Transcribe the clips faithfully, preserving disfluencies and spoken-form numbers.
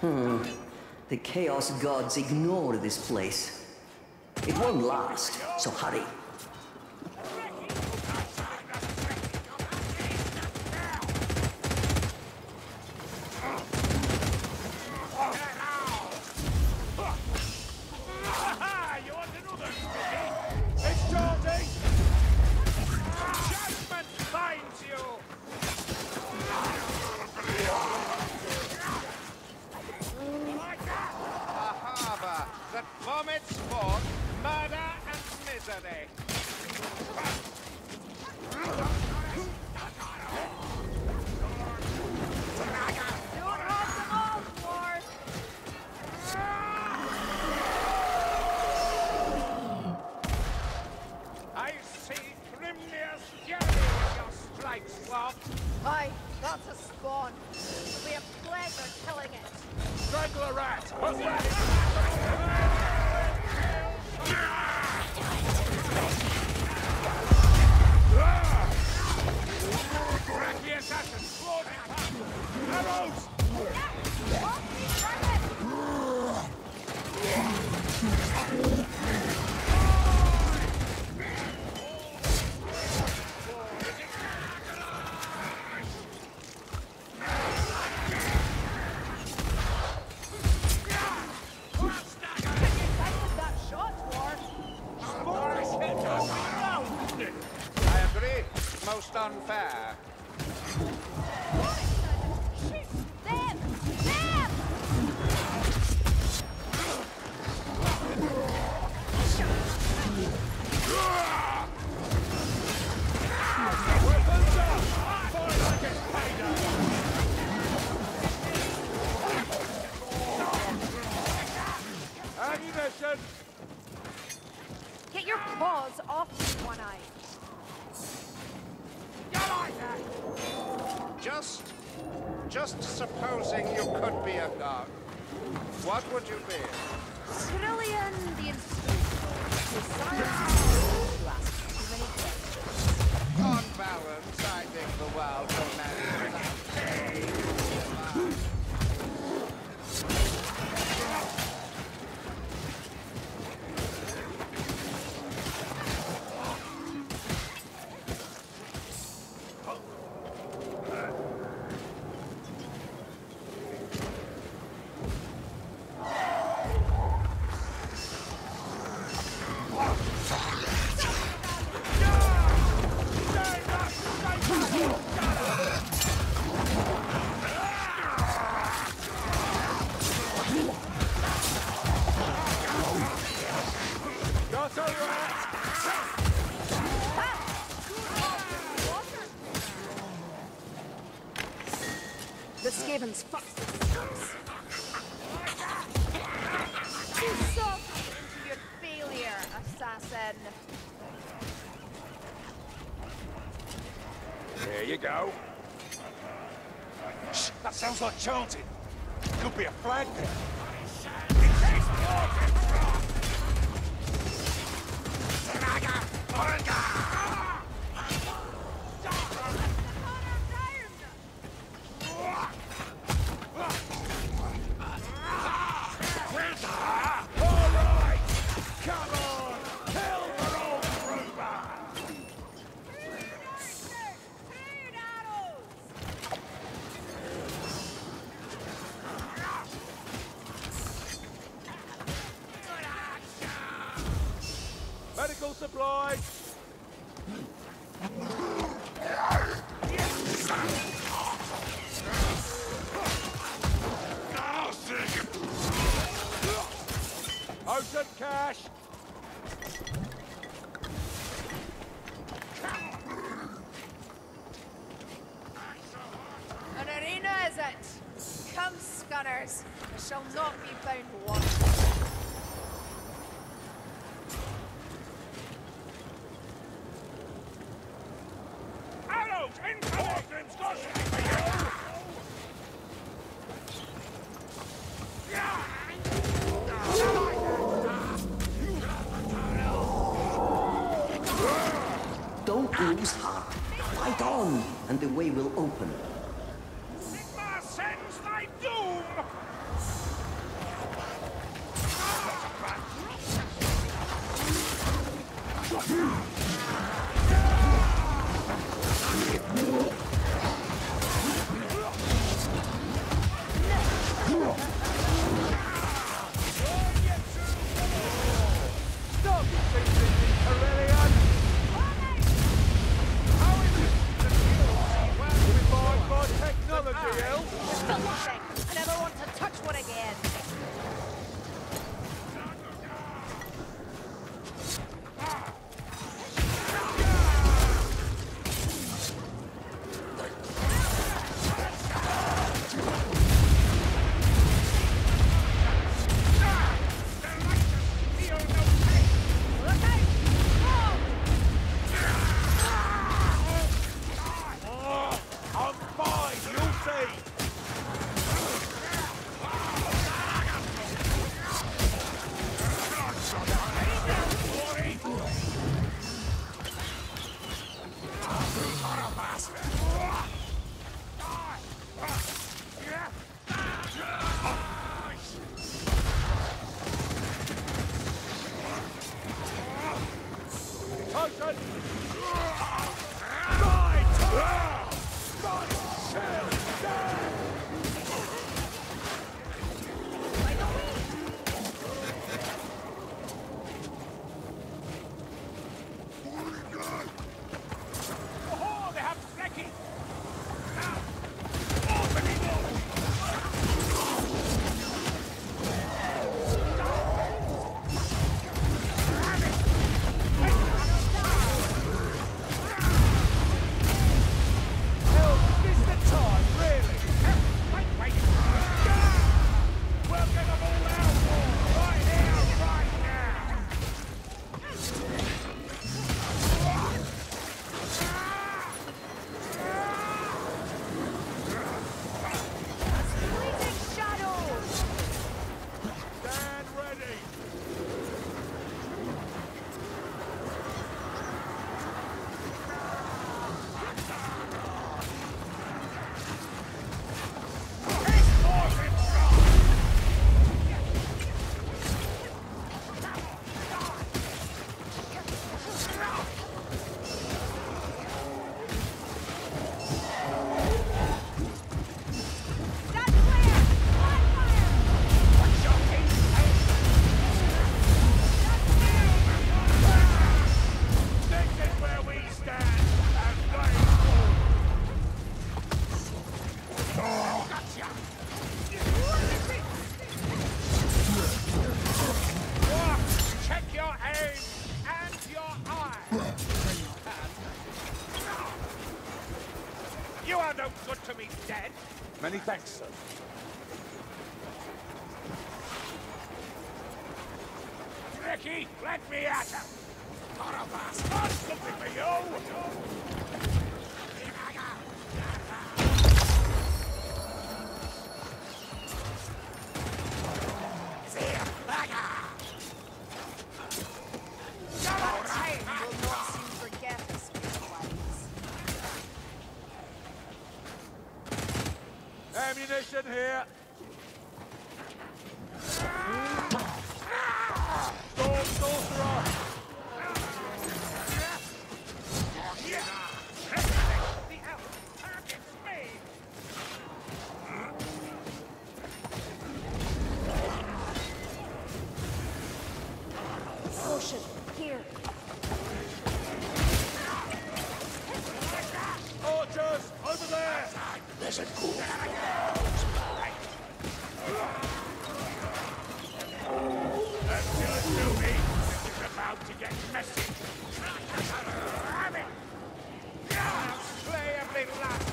Hmm. The Chaos Gods ignore this place. It won't last, so hurry. Aye, that's a spawn. It'll be a pleasure killing it. Strangle a rat! Cracky assassin! Floating arrows! Most unfair. Shoot them! Them! Weapons up! Fire like it's payday! Ammunition! Get your paws off me, One Eye. Just, just supposing you could be a god, what would you be? Trillion the Inscrutable. Besides, you ask too many questions. On balance, I think the world will manage without The Skavens fucked the sucks. Too soft into your failure, assassin. There you go. Shh, that sounds like chanting. Could be a flag there. Medical supplies! Ocean cash! An arena is it? Come, Scunners. I shall not be found wanting. Don't lose heart. Fight on, and the way will open. Sigma sends thy doom! I never want to touch one again. You are no good to me, dead. Many thanks, sir. Ricky, let me at him. Barabas, I'm looking for you. Ammunition here. Storm sorcerer. Potion, here. Archers, over there. There's a cool. That's just to me. This is about to get messy. Have it. Play a bit last.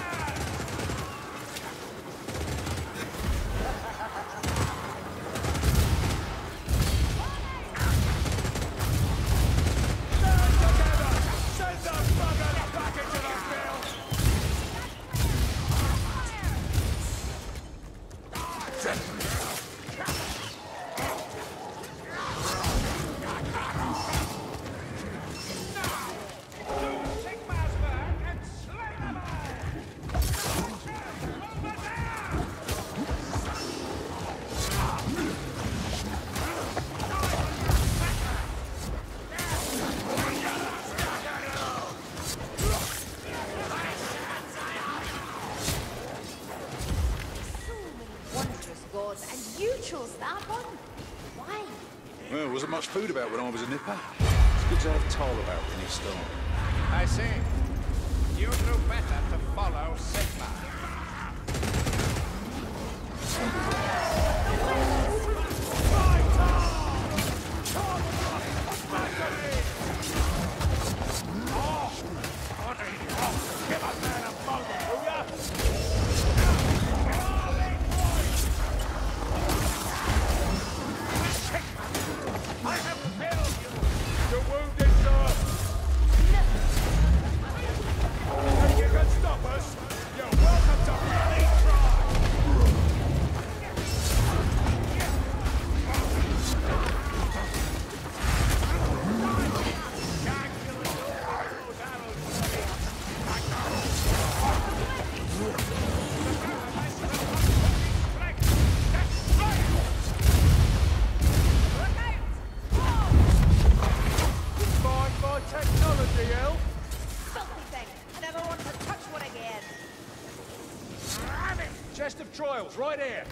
Stand together. Send the bugger back into the field. wasn't much food about when I was a nipper. It's good to have Toll about in his storm. I see. You do better to follow Sigma. Chest of trials, right here.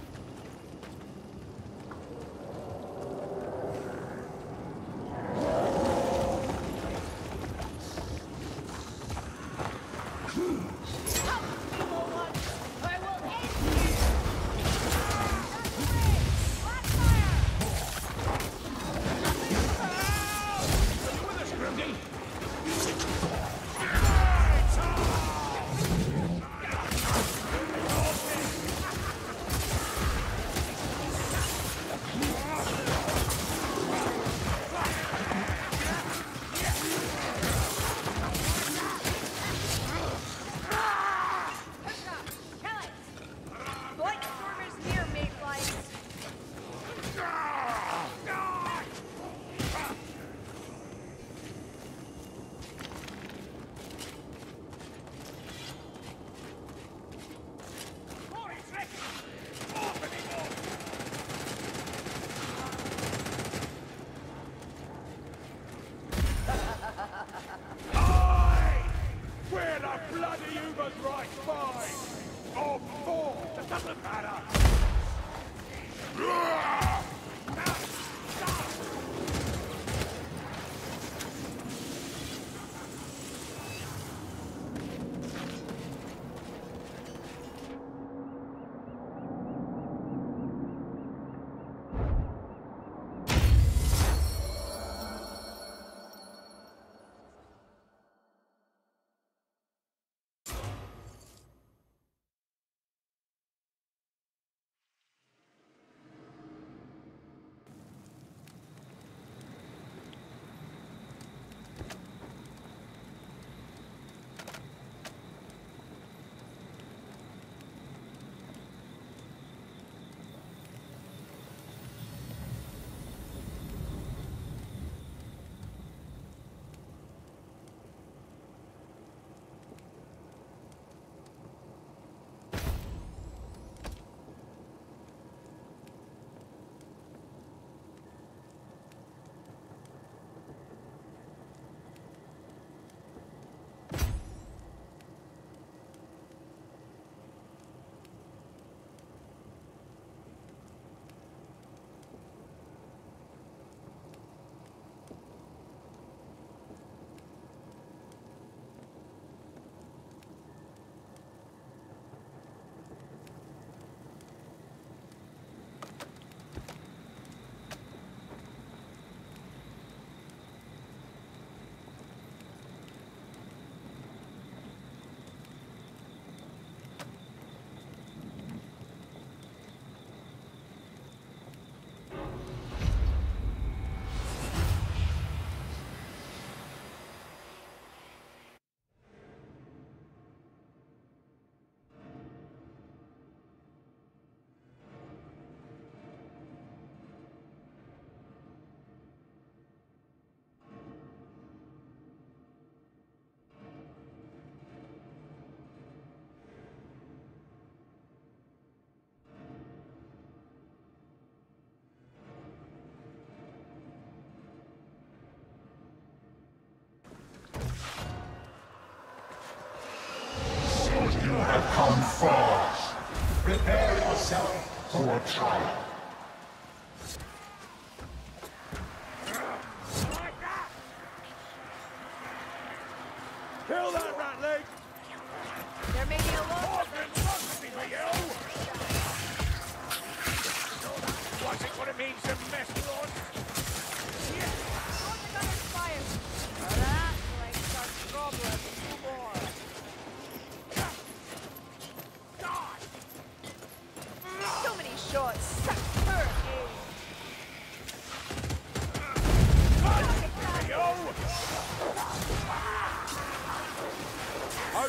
You have come far. Prepare yourself for a trial.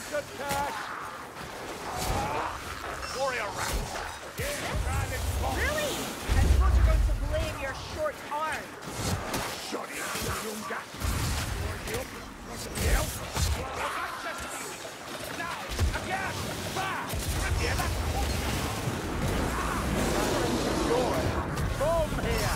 Good catch. Warrior rat. Really? I suppose you're going to blame your short arm. Shot it, young gas. You up? Want somebody else? Now, again! Back! Remember Bomb here.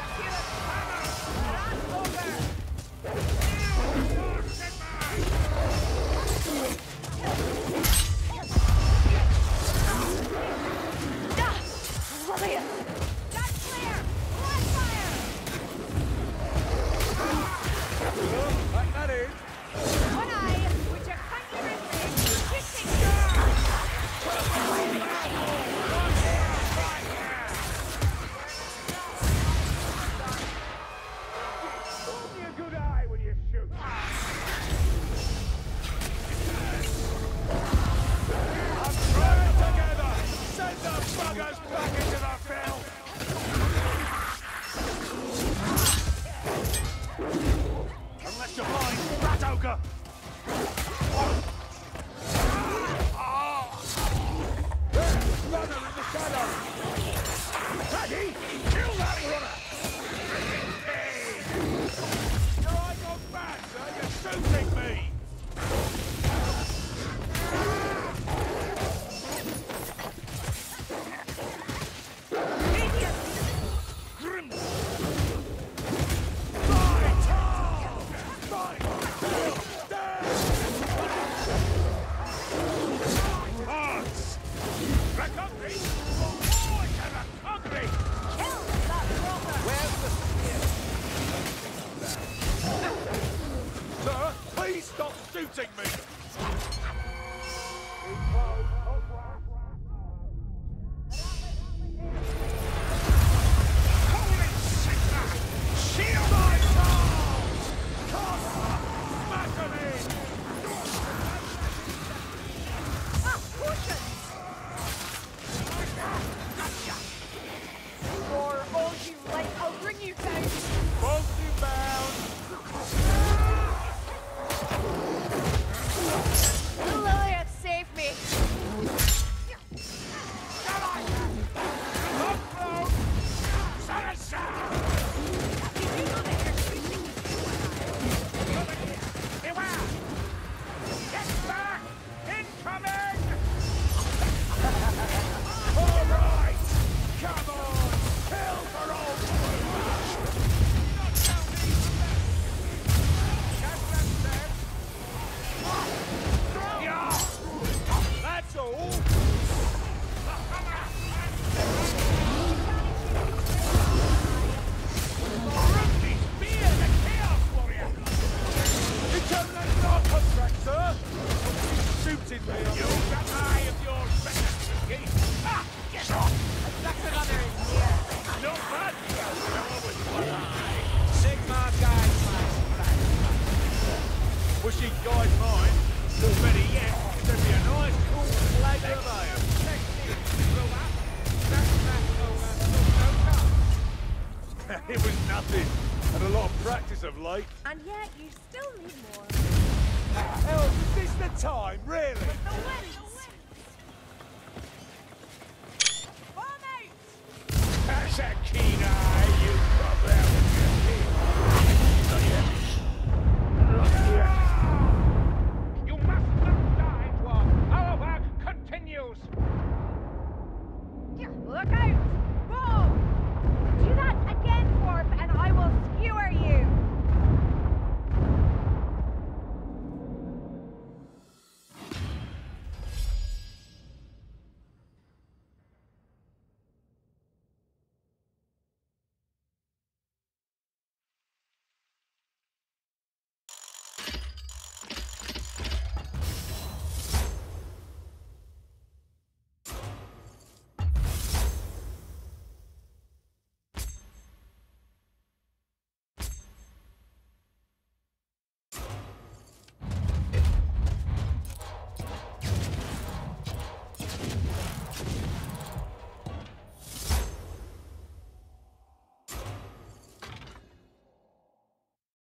That's clear! Live fire! Like that is. One eye, which are kindly refrained, shifting. Give me a good eye when you shoot. I'm trying together. Send the buggers back into the field. Unless you're blind, rat ogre. Runner in the shadow. Paddy, kill that runner. Your eye gone bad, sir. You're shooting me. Hearts. Recovery. Oh, it's a recovery. Kill that brother! Where's the Sir, please stop shooting me. Holy sickness. Shield my soul. Come on. Smack him in. Ah, potions! For all you like, I'll bring you down. Both you bound. Lilith, save me. That's all. You terminated our contract, sir. Shooting me. You got eye of yours, Becky. Ah, get off! That's another in here. No bad. With one eye. Sigma guide Wish he'd guide mine. Or better yet, there'd be a nice cool flavour of ale. It was nothing. Had a lot of practice of late. And yet, you still need more. Hell, is this the time, really? The winds! Bomb out! That's a keen